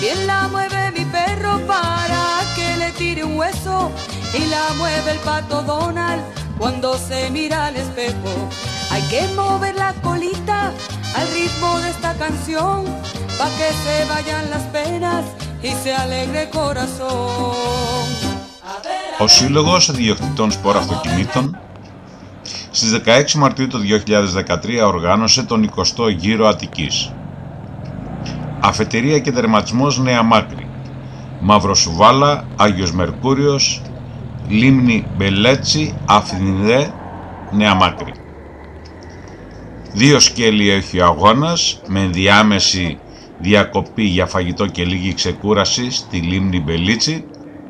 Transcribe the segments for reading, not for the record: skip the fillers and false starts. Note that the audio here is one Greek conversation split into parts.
Bien la mueve mi perro para que le tire un hueso y la mueve el pato Donald cuando se mira al espejo. Hay que mover la colita al ritmo de esta canción pa' que se vayan las penas y se alegre el corazón. Ο Σύλλογος Ιδιοκτητών Σπορ Αυτοκινήτων στις 16 Μαρτίου του 2013 οργάνωσε τον 20ο Γύρο Αττικής. Αφετηρία και τερματισμός Νέα Μάκρη, Μαυροσουβάλα, Άγιος Μερκούριος, Λίμνη Μπελέτσι, Αθηνιδέ, Νέα Μάκρη. 2 σκέλη έχει ο αγώνας με ενδιάμεση διακοπή για φαγητό και λίγη ξεκούραση στη Λίμνη Μπελίτσι.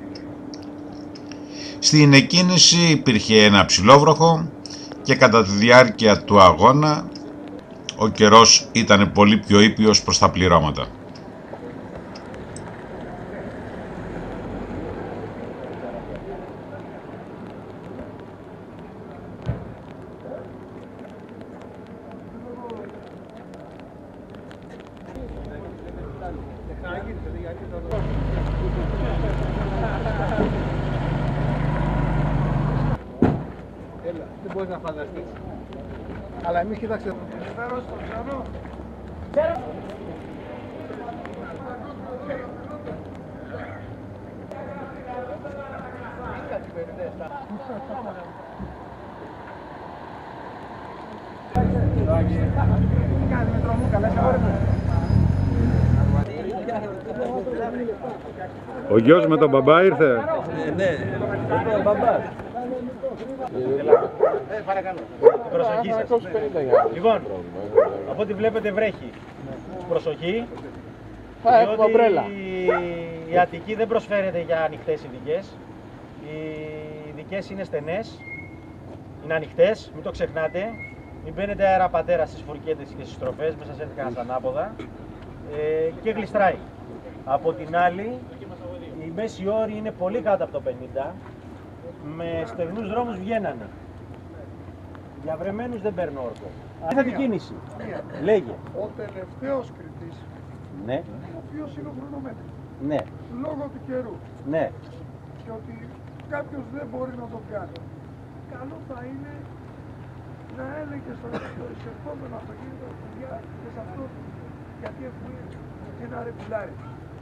Στην εκκίνηση υπήρχε ένα ψηλόβροχο και κατά τη διάρκεια του αγώνα ο καιρός ήταν πολύ πιο ήπιος προς τα πληρώματα. Δεν μπορείς να φανταστείς. Αλλά εμείς κοιτάξτε. Ο γιος με τον μπαμπά ήρθε. Ναι, ο μπαμπάς. Προσοχή σας. Λοιπόν, από ό,τι βλέπετε βρέχει. Προσοχή. Διότι η Αττική δεν προσφέρεται για ανοιχτές ειδικές. Οι ειδικές είναι στενές, είναι ανοιχτές, μην το ξεχνάτε. Μην μπαίνετε αέρα πατέρα στις φορκέτες και στις στροφές, μέσα σε κανένας ανάποδα. Και γλιστράει. Από την άλλη, η μέση όρη είναι πολύ κάτω από το 50. Με στεγνούς δρόμους βγαίνανε. Για βρεμένους δεν παίρνω όρκο. Τι θα την κίνηση. Λέγε. Ο τελευταίος κριτής, Ναι. ο οποίος είναι ο χρονομέτρης, Ναι. λόγω του καιρού Ναι. και ότι κάποιος δεν μπορεί να το κάνει, καλό θα είναι να έλεγε στο εισερχόμενο αυτοκίνητο και σε αυτό, γιατί έχουμε ένα ρεπουλάρι.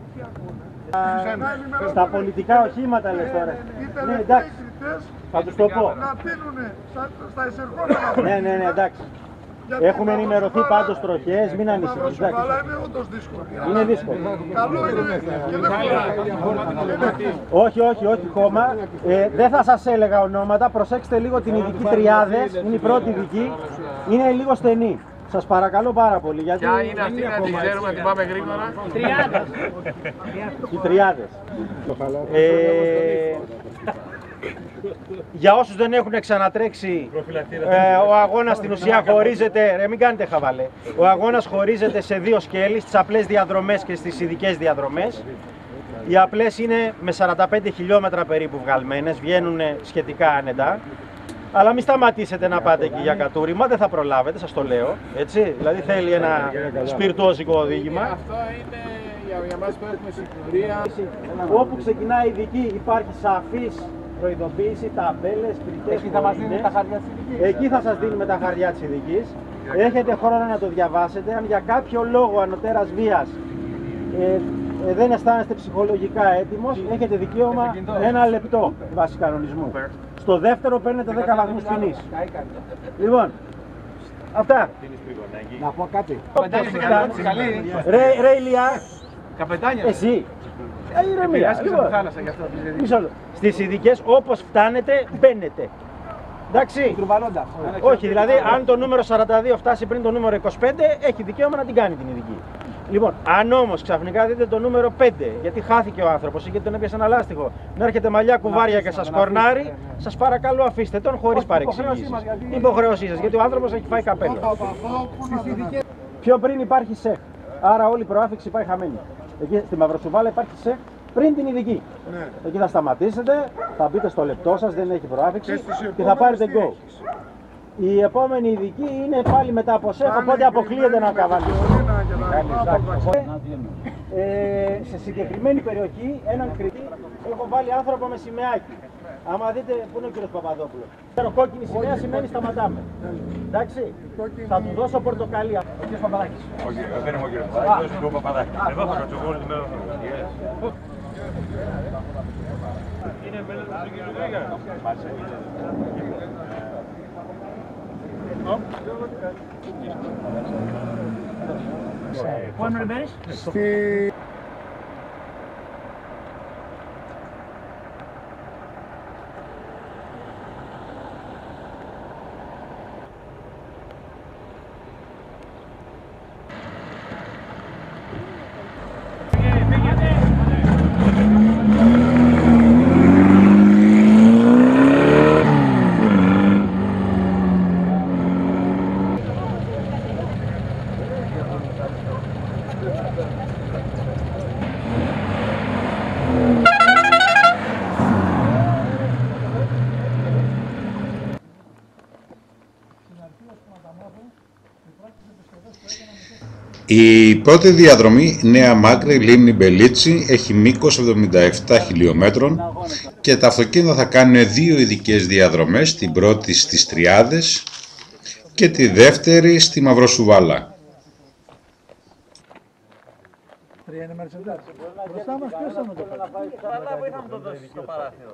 Στα πολιτικά οχήματα λες τώρα. Ναι, εντάξει. Θα τους το πω. Να τίνουν στα εισερχόμενα. Ναι, εντάξει. Έχουμε ενημερωθεί πάντως τροχές, μην ανησυχείς. Αλλά είναι όντως δύσκολο. Είναι δύσκολο. Καλό είναι και δεν χωράει. Όχι χώμα. Δεν θα σας έλεγα ονόματα, προσέξτε λίγο την ειδική Τριάδες, είναι η πρώτη ειδική, είναι λίγο στενή. Σας παρακαλώ πάρα πολύ. Γιατί ποια είναι αυτή να την ξέρουμε, να την πάμε γρήγορα. Τριάδες. Οι Τριάδες. Για όσους δεν έχουν ξανατρέξει, ο αγώνας στην ουσία χωρίζεται, μην κάνετε χαβαλέ, ο αγώνας χωρίζεται σε 2 σκέλη, στις απλές διαδρομές και στις ειδικές διαδρομές. Οι απλές είναι με 45 χιλιόμετρα περίπου βγαλμένες, βγαίνουν σχετικά άνετα. Αλλά μην σταματήσετε να πάτε εκεί για κατούριμα, δεν θα προλάβετε, σας το λέω, έτσι. Δηλαδή θέλει ένα σπιρτόζικο οδήγημα. Αυτό είναι για εμάς που έχουμε συγκριτήρια. Όπου ξεκινάει η ειδική υπάρχει σαφής προειδοποίηση, ταμπέλες, κριτές. Εκεί θα μας δίνει τα χαρτιά της ειδικής. Εκεί θα σας δίνουμε τα χαρτιά της ειδικής. Έχετε χρόνο να το διαβάσετε. Αν για κάποιο λόγο ανωτέρας βίας δεν αισθάνεστε ψυχολογικά έτοιμος, έχετε δικαίωμα 1 λεπτό βάσει κανονισμού. Στο δεύτερο παίρνετε 10 βαθμούς ποινής. Λοιπόν, αυτά. Να πω κάτι. Ρε Ηλιά, Καπετάνια. εσύ. Ηρεμία. Χάλασα γι' αυτό. Στις ειδικές όπως φτάνετε μπαίνετε. Εντάξει. Τρουβαλώντας. Όχι, δηλαδή αν το νούμερο 42 φτάσει πριν το νούμερο 25, έχει δικαίωμα να την κάνει την ειδική. Λοιπόν, αν όμως ξαφνικά δείτε το νούμερο 5, γιατί χάθηκε ο άνθρωπος ή γιατί τον έπιασε ένα λάστιχο, να έρχεται μαλλιά κουβάρια και σας κορνάρει, σας παρακαλώ αφήστε τον χωρίς παρεξήγηση. Υποχρέωσή σας, γιατί ο άνθρωπος έχει φάει καπέλο. Πιο πριν υπάρχει ΣΕΧ, άρα όλη η προάφιξη πάει χαμένη. Εκεί στη Μαυροσουβάλα υπάρχει ΣΕΧ πριν την ειδική. Ναι. Εκεί θα σταματήσετε, θα μπείτε στο λεπτό σας, δεν έχει προάφιξη και θα πάρετε go. Η επόμενη ειδική είναι πάλι μετά από ΣΕΧ, οπότε αποκλείεται να καβαλήσει. σε συγκεκριμένη περιοχή, έναν κριτή, έχω βάλει άνθρωπο με σημαίακι. Άμα δείτε, πού είναι ο κύριος Παπαδόπουλος. Κόκκινη σημαία σημαίνει σταματάμε. Εντάξει, θα του δώσω πορτοκαλί. Ο κύριος Παπαδάκης. Όχι, δεν είμαι ο κύριος Παπαδάκης, είμαι ο Παπαδάκης. Εδώ θα κάτσω εγώ όλη τη μέρα. Είναι μέλος του κύριου Γρήγα. Πού έμενες? Στη... Η πρώτη διαδρομή Νέα Μάκρη Λίμνη Μπελίτσι έχει μήκος 77 χιλιόμετρων και τα αυτοκίνητα θα κάνουν δύο ειδικές διαδρομές, την πρώτη στις Τριάδες και τη δεύτερη στη Μαυροσουβάλα. Μπροστά μας ποιος θα με το φέρει?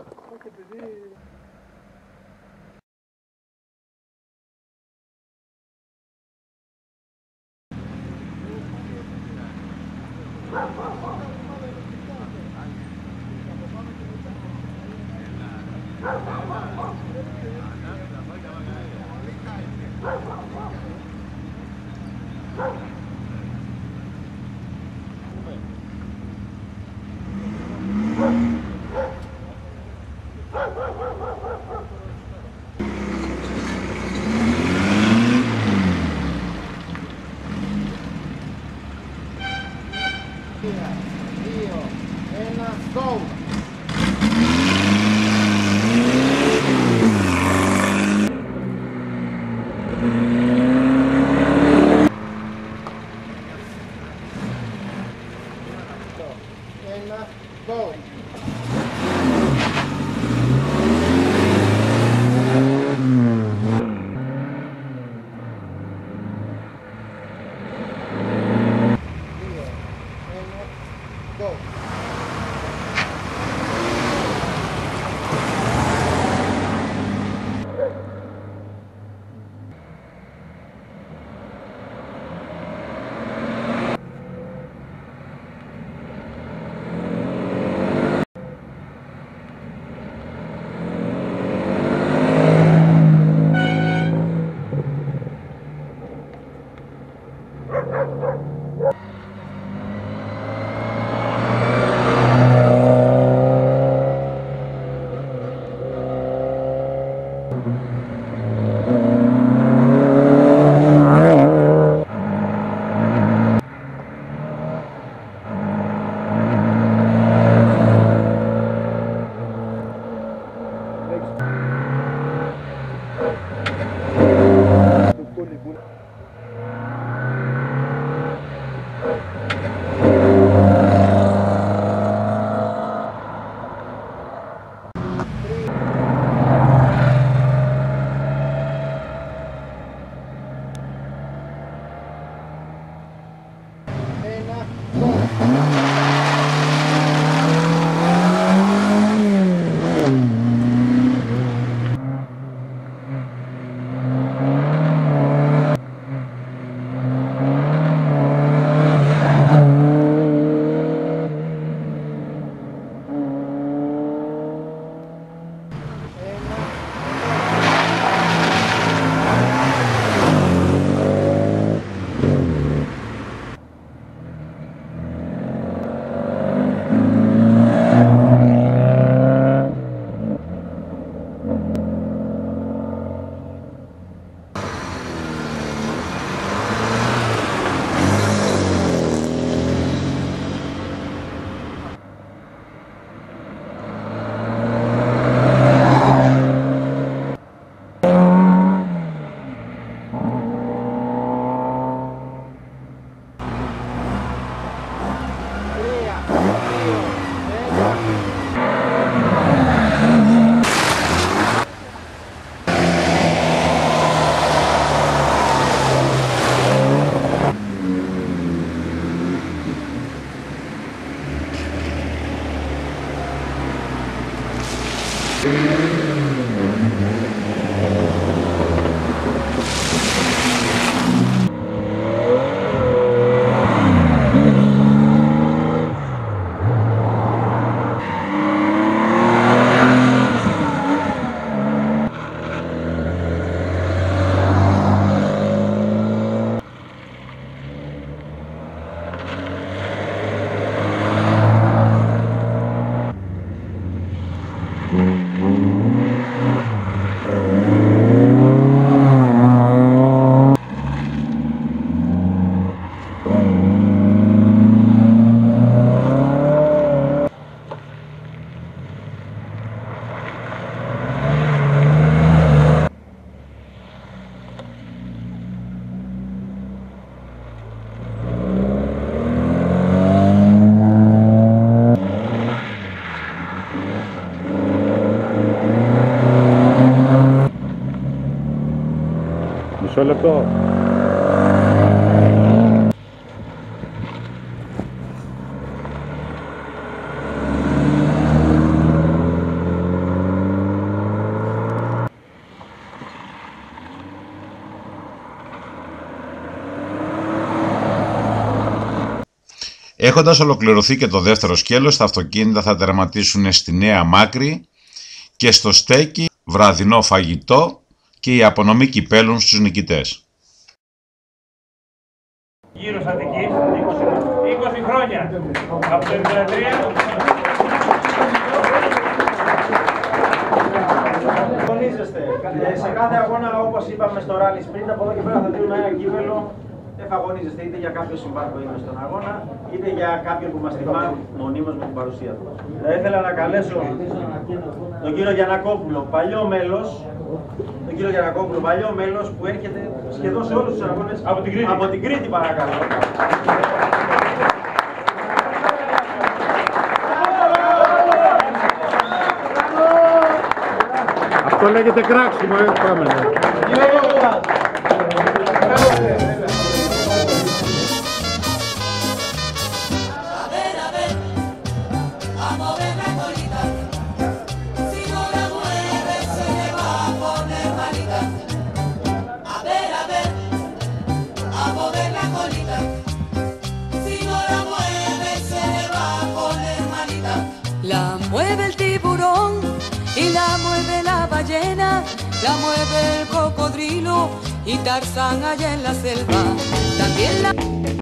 Μισό λεπτό. Έχοντας ολοκληρωθεί και το δεύτερο σκέλος, τα αυτοκίνητα θα τερματίσουν στη Νέα Μάκρη και στο στέκι βραδινό φαγητό και η απονομή κυπέλων στους νικητές. Γύρω Αττικής, 20 χρόνια από το 1993. Αγωνίζεστε. Σε κάθε αγώνα, όπως είπαμε στο ράλι sprint, από εδώ και πέρα θα δίνουμε ένα κύπελο. Εφαγωνίζεστε είτε για κάποιο συμπάρκο είναι στον αγώνα, είτε για κάποιον που μας τιμά μονίμως με την παρουσία του. Θα ήθελα να καλέσω τον κύριο Γιαννακόπουλο, παλιό μέλος, που έρχεται σχεδόν σε όλους τους αγώνες από την Κρήτη, παρακαλώ. Αυτό λέγεται κράξιμο, πάμε. La mueve el tiburón y la mueve la ballena, la mueve el cocodrilo y Tarzán allá en la selva. También la